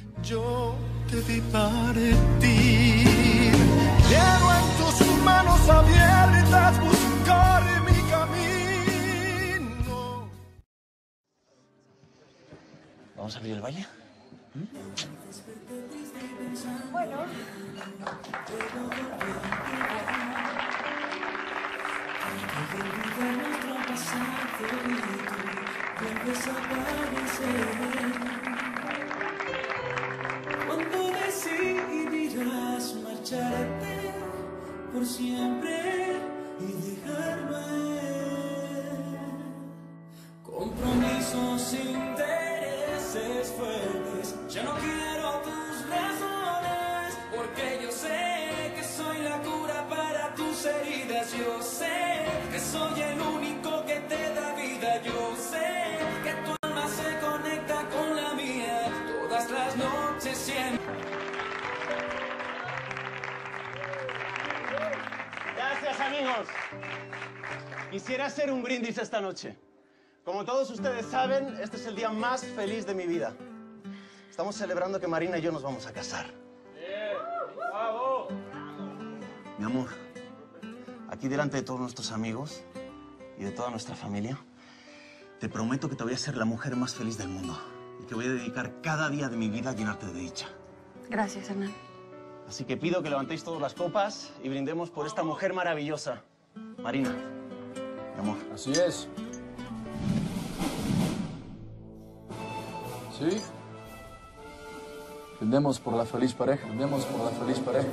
Yo te vi partir, quiero en tus manos abiertas buscar mi camino. ¿Vamos a abrir el baile? Bueno. Cuando decidirás marcharte por siempre y dejarme, compromisos, intereses fuertes, ya no quiero tus razones, porque yo sé que soy la cura para tus heridas, yo sé que soy el único que te da vida, yo sé que tu alma se conecta con la mía todas las noches siempre. Gracias, amigos. Quisiera hacer un brindis esta noche. Como todos ustedes saben, este es el día más feliz de mi vida. Estamos celebrando que Marina y yo nos vamos a casar. ¡Bravo! Mi amor, aquí delante de todos nuestros amigos y de toda nuestra familia, te prometo que te voy a ser la mujer más feliz del mundo y que voy a dedicar cada día de mi vida a llenarte de dicha. Gracias, Hernán. Así que pido que levantéis todas las copas y brindemos por esta mujer maravillosa. Marina, mi amor. Así es. ¿Sí? Brindemos por la feliz pareja. Brindemos por la feliz pareja.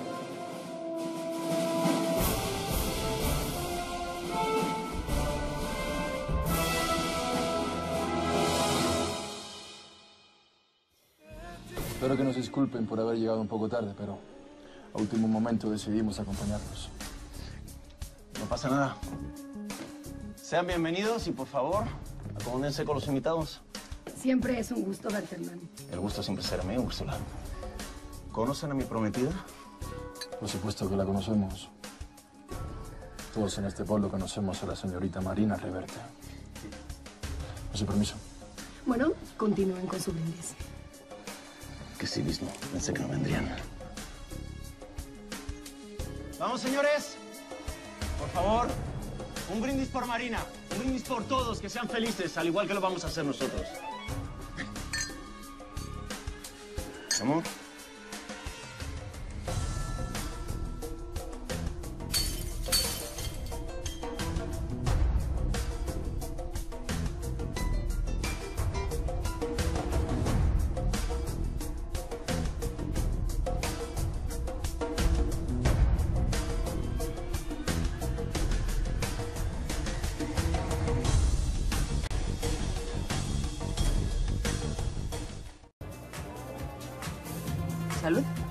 Espero que nos disculpen por haber llegado un poco tarde, pero a último momento decidimos acompañarlos. No pasa nada. Sean bienvenidos y, por favor, acomódense con los invitados. Siempre es un gusto verte, Hernán. El gusto siempre será mío, Úrsula. ¿Conocen a mi prometida? Por supuesto que la conocemos. Todos en este pueblo conocemos a la señorita Marina Reverte. Con su permiso. Bueno, continúen con su brindis. Que sí mismo. Pensé que no vendrían. Vamos, señores. Por favor, un brindis por Marina. Un brindis por todos, que sean felices, al igual que lo vamos a hacer nosotros. Amor. Salud.